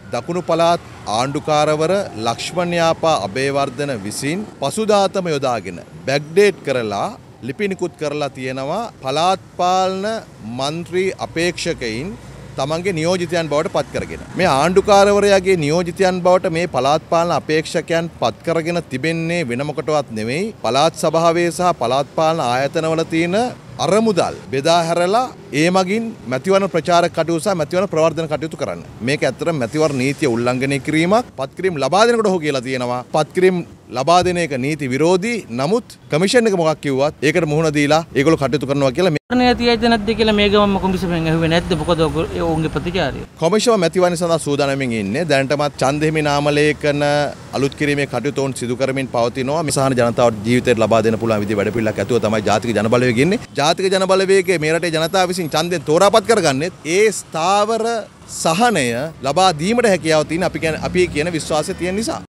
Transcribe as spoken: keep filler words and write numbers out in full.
දකුණු පළාත් ආණ්ඩුකාරවර ලක්ෂ්මන් යාපා අබේවර්ධන විසින් පසුදාතම යොදාගෙන බැක්ඩේට් කරලා ලිපි නිකුත් කරලා තියෙනවා පළාත් පාලන මන්ත්‍රී අපේක්ෂකයින් තමන්ගේ නියෝජිතයන් බවට පත් කරගෙන. මේ ආණ්ඩුකාරවරයාගේ නියෝජිතයන් බවට මේ පළාත් පාලන අපේක්ෂකයන් පත් කරගෙන තිබෙන්නේ වෙන මොකටවත් නෙවෙයි පළාත් සභාවේ සහ පළාත් පාලන ආයතනවල තියෙන අරමුදල් බෙදා හැරලා ඒ මගින් මැතිවරණ ප්‍රචාරක කටයුතු සහ මැතිවරණ ප්‍රවර්ධන කටයුතු කරන්න. මේක ඇත්තටම මැතිවරණ නීතිය උල්ලංඝනය කිරීමක්. පත්කිරීම ලබා දෙනකොට ඔහු කියලා තියෙනවා. පත්කිරීම ලබා දෙන එක නීති විරෝධී. නමුත් කමිෂන් එක මොකක් කිව්වත් ඒකට මුහුණ දීලා ඒගොල්ලෝ කටයුතු කරනවා කියලා මේ තියයිද නැද්ද කියලා මේ ගමම කොමිසමෙන් ඇහුවේ නැද්ද? මොකද ඔවුන්ගේ ප්‍රතිචාරය? කොමිෂම මැතිවරණ සඳහා සූදානම්මින් ඉන්නේ. දැනටමත් ඡන්දෙහිමි නාමලේඛන අලුත් කිරීමේ කටයුතු උන් සිදු කරමින් පවතිනවා. මිසහන ජනතාවට ජීවිතයට ලබා දෙන්න පුළුවන් විදිහේ වැඩපිළිවෙලක් ඇතුව තමයි ජාතික ජනබලවේගය ඉන්නේ. ජාතික ජනබලවේගයේ මේ රටේ ජනතාව විසින් ඡන්දෙන් තෝරාපත් කරගන්නේ ඒ ස්ථාවර සහනය ලබා දීමට හැකියාව තියෙන අපි කියන අපි කියන විශ්වාසය තියෙන නිසා.